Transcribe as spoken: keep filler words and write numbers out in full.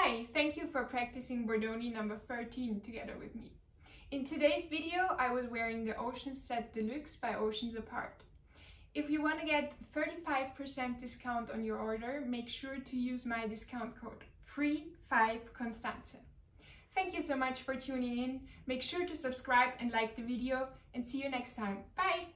Hi, thank you for practicing Bordoni number thirteen together with me. In today's video, I was wearing the Oceans Set Deluxe by Oceans Apart. If you want to get thirty-five percent discount on your order, make sure to use my discount code three five Constanze. Thank you so much for tuning in. Make sure to subscribe and like the video, and see you next time. Bye!